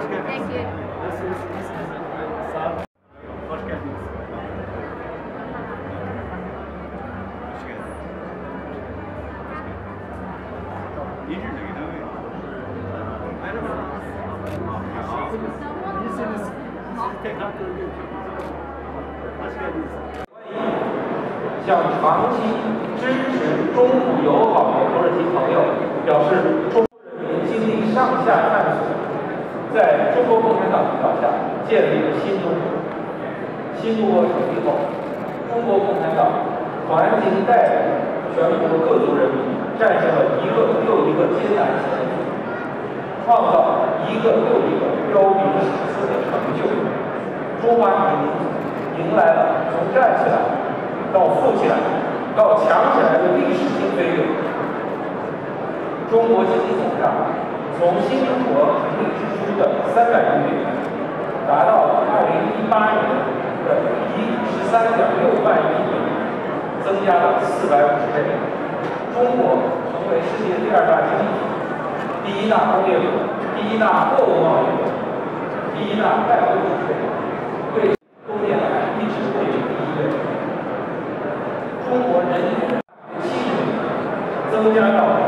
Thank you. Hoş geldiniz. İyice gidiyor. Merhaba. İyisiniz. Sizi tekrar gördük. Hoş geldiniz. 向长期支持中土友好的土耳其朋友表示，中国人民经历上下探索，在中国共产党领导下建立了新中国。新中国成立后，中国共产党团结带领全国各族人民，战胜了一个又一个艰难险阻，创造一个又一个彪炳史册的成就。中华民族迎来了从站起来到富起来到强起来的历史性飞跃。中国经济总量从新中国成立之初的300亿美元，达到2018年的13.6万亿美元，增加了450倍。中国成为世界第2大经济体，第1大工业国，第1大货物贸易国，第1大外汇储备国，为多年来一直位居第1位。中国人均70美元增加到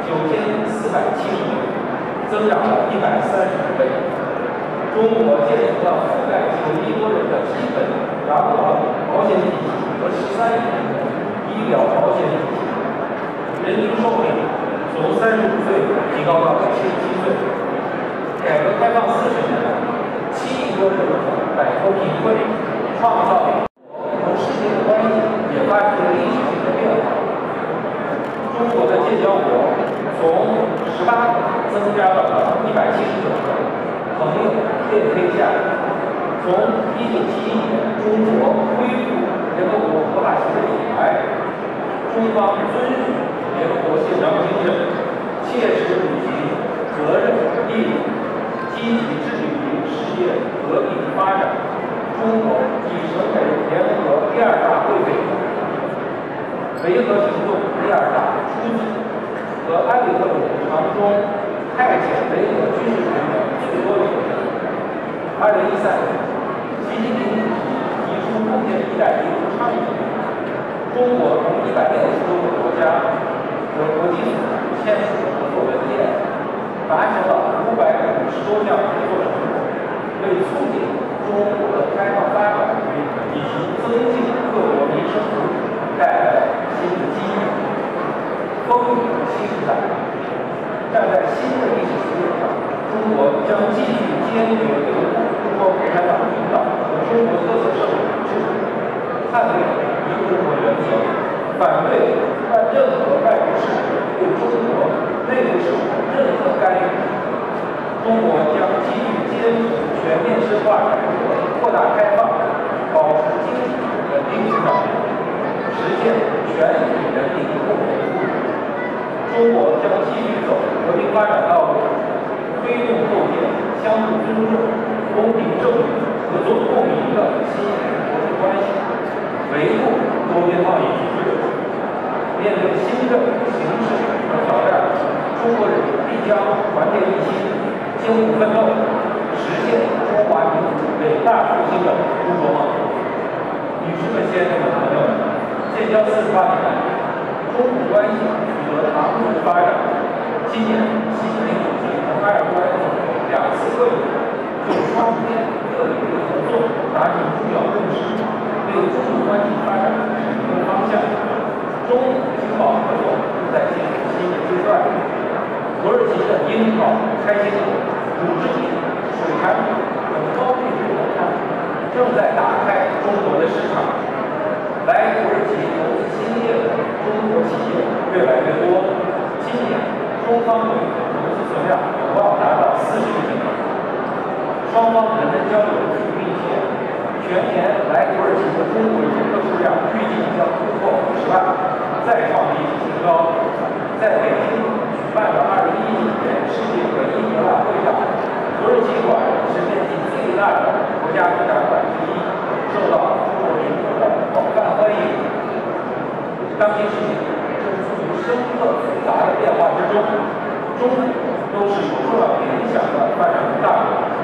9470美元，增长了130倍。中国建成了覆盖9亿多人的基本养老保险体系和13亿人的医疗保险体系，人均寿命从35岁提高到77岁。改革开放40年来，7亿多人口摆脱贫困，创造和世界的关系也发生了历史性的变化。中国的建交国从18个增加到了179个，朋友遍天下。从1971年中国恢复联合国合法性的以来，中方遵循联合国宪章精神，切实履行责任义务，积极致力于世界和平发展。中国已成为联合国第2大会费国，维和行动第2大出资和安理会五常中派遣维和军事人员最多的国家。2013年，习近平主席提出构建“一带一路”倡议，中国同160多个国家和国际组织签署了合作文件，达成了550多项合作成果，为促进中国的开放发展以及增进各国民生福祉带来了新的机遇。风雨新时代，站在新的历史节点上，中国将继续坚决维护中国共产党领导和中国特色社会主义制度，捍卫一个中国原则，反对任何外国势力对中国内部事务任何干预。中国将继续坚持全面深化改革、扩大开放，保持经济稳定增长，实现全体人民共同富裕。中国将继续走和平发展道路，推动构建相互尊重、公平正义、合作共赢的新型国际关系，维护多边贸易体制。面对新的形势和挑战，中国人必将团结一心，艰苦奋斗，实现中华民族伟大复兴的中国梦。女士们、先生们、朋友们，建交48年来，中土关系取得长足发展。今年，习近平主席和埃尔多安总统2次会晤，就双边各领域合作达成重要共识，为中土关系发展指明了方向。中土经贸合作正在进入新的阶段。土耳其的樱桃、开心果、乳制品、水产品等高品质农产品正在打开中国的市场。来土耳其投资兴业的中国企业越来越多。今年，中方对投资存量有望达到40亿美元。双方人文交流日益密切，全年来土耳其的中国游客数量预计将突破50万，再创历史新高。在北京举办的2019年世界文艺博览会上，土耳其馆是面积最大的国家展馆之一，受到中国民众的广泛欢迎。当今世界正处于深刻复杂的变化之中，中土都是有重要影响的发展中大国。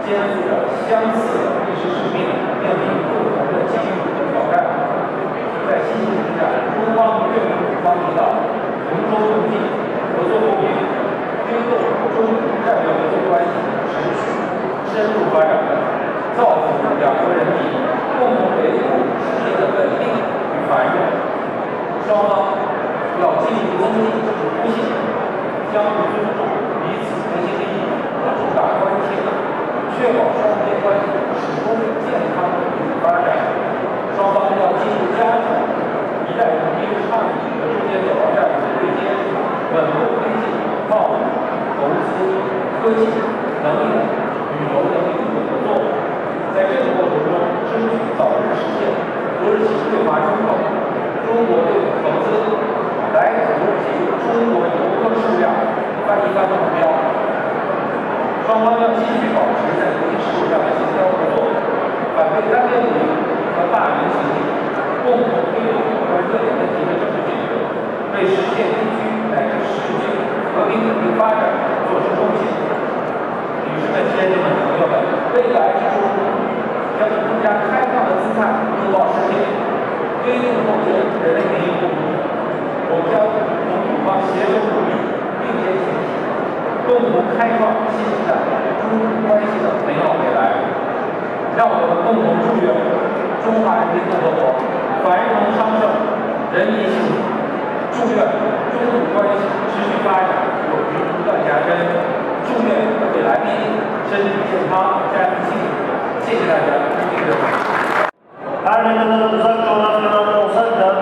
肩负着相似的历史使命，面临不同的机遇和挑战。在新型之下，中方愿与古方一道同舟共济，合作共赢，推动中古战略合作关系持续深入发展，造福两国人民共同维护世界的稳定与繁荣。双方要进一步增进政治互信，相互尊重彼此核心利益和重大关切，确保双边关系始终健康与发展。双方要进一步加强“一带一路”倡议和中间走廊战略的对接，稳步推进贸易、投资、科技、能源、旅游等领域的合作。在这个过程中，争取早日实现土耳其对华出口、中国对投资、来土耳其中国游客数量翻一番的目标。双方要继续保持在国际事务上的协调合作，反对单边主义和霸凌行径，共同推动有关热点问题的政治解决，为实现地区乃至世界和平稳定发展做出贡献。女士们、先生们、朋友们，未来之中将以更加开放的姿态拥抱世界，推动构建人类命运共同体。我们将同古方携手努力，并肩前行，共同开创新时代中古关系的美好未来。让我们共同祝愿中华人民共和国繁荣昌盛，人民幸福。祝愿中古关系持续发展，友谊不断加深。祝愿各位来宾身体健康，家庭幸福。谢谢大家，谢谢。 Her ne kadar uzak coğrafyalarda olsak da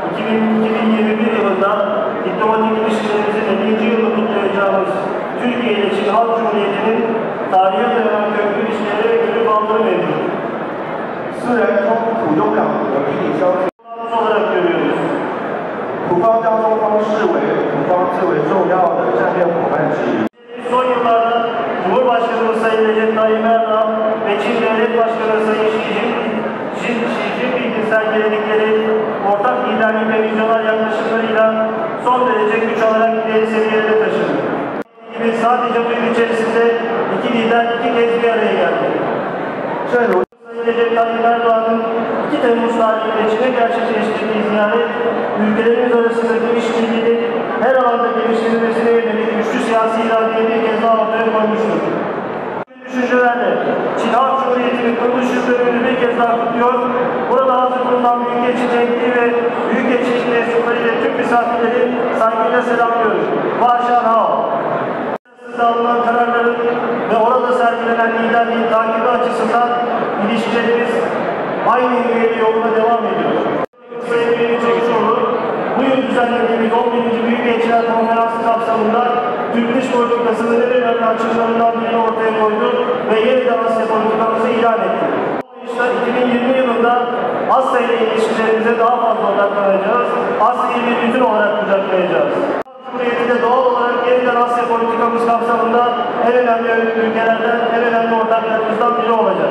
2021 yılında diplomatik ilişkilerimizin 50. yılını kutlayacağımız Türkiye ile Çin Halk Cumhuriyeti'nin tarihe dayanan köklü ilişkileri ve gönül bağları mevcut. 虽然中土中两国地理相距， olarak görüyoruz. 土方将中方视为土方最为重要的战略伙伴之一。 Son yıllarda Cumhurbaşkanımız Sayın Recep Tayyip Erdoğan ve Çin Devlet Başkanı Sayın Xi Jinping'in sergiledikleri ortak liderlik ve vizyoner yaklaşımlarıyla son derece güç alarak ileri seviyelere taşıdı. Gibi sadece bu yıl içerisinde iki lider iki kez bir araya geldi. Sayın Recep Tayyip Erdoğan'ın 2 Temmuz tarihinde Çin'e gerçekleştirdiği ziyaret, ülkelerimiz arasındaki işbirliğini her alanda geliştirilmesine yönelik güçlü siyasi iradeyi bir kez daha ortaya koymuştur. Bu düşüncelerle Çin Halk Cumhuriyeti'nin kuruluş yıldönümünü bir kez daha kutluyor. Burada hazır bulunan Büyükelçi Cenkli ve Büyükelçilik mensuplarıyla tüm misafirleri saygıyla selamlıyoruz. Başar Hao. Alınan kararların ve orada sergilenen liderliğin takibi açısından ilişkilerimiz aynı hüviyeli yoluna devam ediyor. Sayın Bey'in Çavuşoğlu, bu yıl düzenlediğimiz 11. Büyükelçiler Konferansı kapsamında Türk dış politikasının en önemli açıklarından birini ortaya koydu ve yeniden Asya politikamızı ilan etti. 2020 yılında Asya ile ilişkilerimize daha fazla odaklanacağız. Asya'yı bir bütün olarak kucaklayacağız. Cumhuriyeti'nde doğal olarak yeniden Asya politikamız kapsamında en önemli ülkelerden, en önemli ortaklarımızdan biri olacak.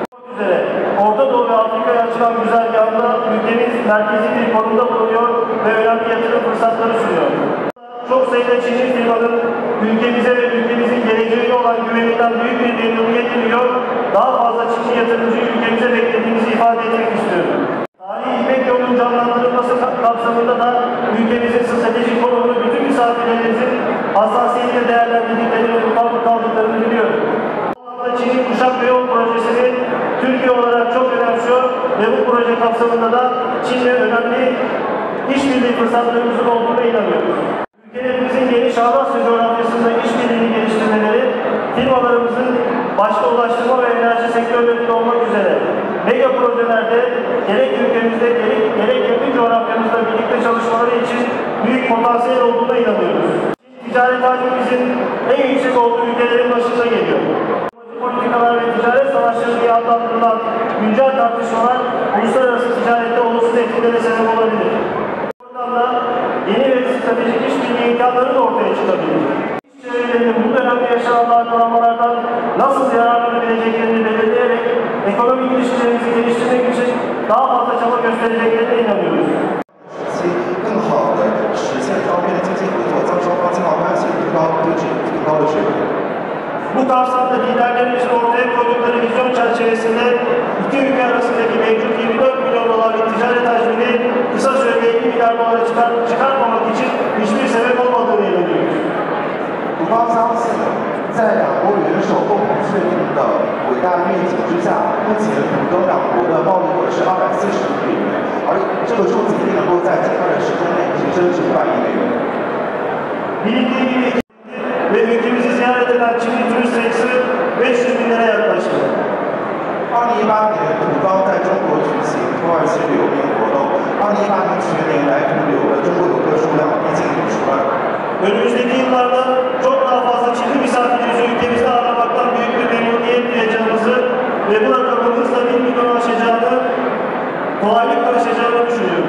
Orta Doğu ve Afrika'ya açılan güzergahında ülkemiz merkezi bir konumda bulunuyor ve önemli yatırım fırsatları sunuyor. Çok sayıda Çinli firmanın ülkemize ve ülkemizin geleceğine olan güveninden büyük bir memnuniyet duyuyor. Daha fazla Çinli yatırımcıyı ülkemize beklediğimizi ifade etmek istiyorum. Tarihi İpek yolunun canlandırılması kapsamında da ülkemizin stratejik konumunu bütün misafirlerimizin hassasiyetle değerlendirdiklerini ve mutabık kaldıklarını biliyorum. Çin'in Kuşak ve Yol projesini Türkiye olarak çok önemsiyor ve bu proje kapsamında da Çin'le önemli işbirliği fırsatlarımızın olduğuna inanıyoruz. Ülkelerimizin geniş Avrasya coğrafyasında işbirliğini geliştirmeleri, firmalarımızın başta ulaştırma ve enerji sektörlerinde olmak üzere mega projelerde gerek ülkemizde gerek yakın coğrafyamızda birlikte çalışmaları için büyük potansiyel olduğuna inanıyoruz. Ticaret hacmimizin en yüksek olduğu ülkelerin başında geliyor. Politikalar ve ticaret savaşları diye adlandırılan güncel tartışmalar uluslararası ticarette olumsuz etkilere sebep olabilir. Buradan da yeni ve stratejik işbirliği imkanları da ortaya çıkabilir. Çevrelerinin bu dönemde yaşanan dalgalanmalardan nasıl yararlanabileceklerini belirleyerek ekonomik ilişkilerimizi geliştirmek için daha fazla çaba göstereceklerine inanıyoruz. 更好的实现双边的经济合作，将双方经贸关系提高的水平。 Bu kapsamda da liderlerimizin ortaya koydukları vizyon çerçevesinde iki ülke arasındaki mevcut 24 milyon dolarlık ticaret hacmini kısa sürede 50 milyar dolara çıkarmamak için hiçbir sebep olmadığını inanıyoruz. 土方相信，在两国元首共同确定的伟大愿景之下，目前土中两国的贸易额是240亿美元，而这个数字一定能够在尽快的时间内提升至500亿美元。 Bilindiği gibi ve ülkemizi ziyaret eden Çinli turist sayısı 500 binlere yaklaştı. 2018年，土方在中国举行土耳其旅游年活动。2018年全年来土旅游的中国游客数量逼近50万。 Önümüzdeki yıllarda çok daha fazla Çinli misafirimizi ülkemizde ağırlamaktan büyük bir memnuniyet duyacağımızı ve bu rakamın hızla 1 milyonu aşacağını, kolaylıkla aşacağını düşünüyoruz.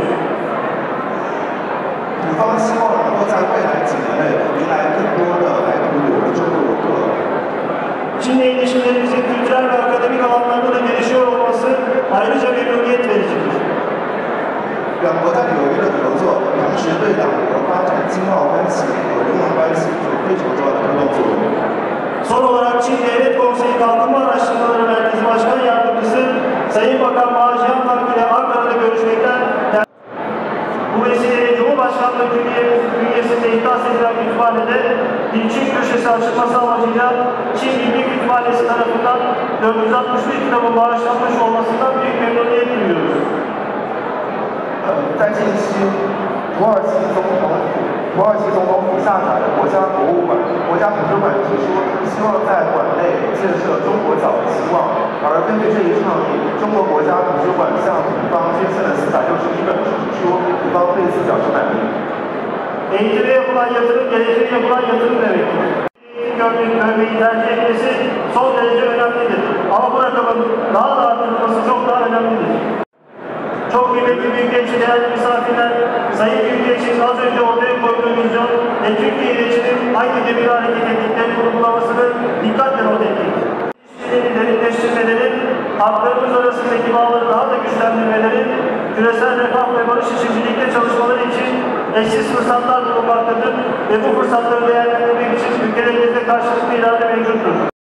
土方希望能够在未来几年内迎来更多的来土旅游的中国游客。 Çin'le ilişkilerimizin kültürel ve akademik alanlarda da gelişiyor olması ayrıca memnuniyet vericidir. 两国在旅游业的合作，同时对两国发展经贸关系和人文关系有非常重要的推动作用。 Son olarak Çin Devlet Konseyi Kalkınma Araştırmaları Merkezi Başkan Yardımcısı Sayın Bakan Macihan Tank ile Ankara'da görüşmekten bu vesileyle Cumhurbaşkanlığı bünyesinde ihdas edilen kütüphanede Çin köşesi açılması amacıyla Çin Milli Kütüphanesi tarafından 461 kitabın bağışlanmış olmasından büyük memnuniyet duyuyoruz. 在近期，土耳其总统府下榻的国家博物馆、国家图书馆提出，希望在馆内建设中国早的希望。而根据这一倡议，中国国家图书馆向土方捐献了461本书，土方对此表示满意。 Eğitime yapılan yatırım, geleceğe yapılan yatırım demektir. Görmeyi tercih etmesi son derece önemlidir. Ama bu rakamın daha da arttırılması çok daha önemlidir. Çok kıymetli Büyükelçi, değerli misafirler, Sayın Büyükelçi'nin az önce ortaya koyduğu vizyon ve Türkiye ile Çin'in aynı gemide hareket ettiklerini vurgulamasını dikkatle not ettik. İlişkileri derinleştirmeleri, halklarımız arasındaki bağları daha da güçlendirmeleri, küresel refah ve barış için birlikte çalışmaları için eşsiz fırsatlar bulunmaktadır ve bu fırsatları değerlendirmek için ülkelerimizde karşılıklı irade mevcuttur.